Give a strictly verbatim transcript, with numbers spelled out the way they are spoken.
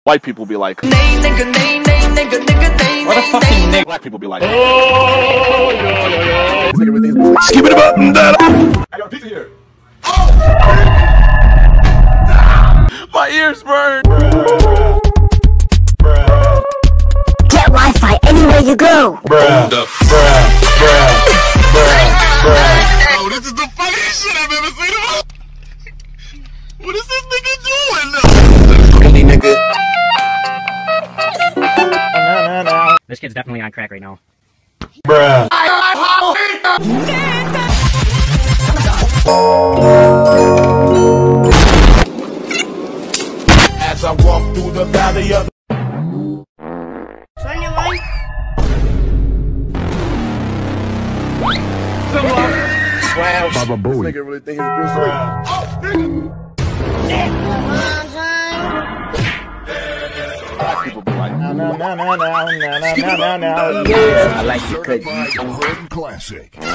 White people be like, What a fucking nigga. Black people be like, Oh, yo, yo, yo. skip it about that. I got a pizza here. My ears burn. Get Wi-Fi anywhere you go. Bruh, bruh, bruh, bruh, bruh. Oh, this is the funniest shit I've ever seen. What is this nigga doing now? Really, nigga. No, no, no. This kid's definitely on crack right now. Bruh. As I walk through the valley of Wow. Baba Booey. This nigga really think he's Bruce Lee. Black people be like, No, no, no, no, no, no, no, no, no, no, yeah. I like to cut you. Classic.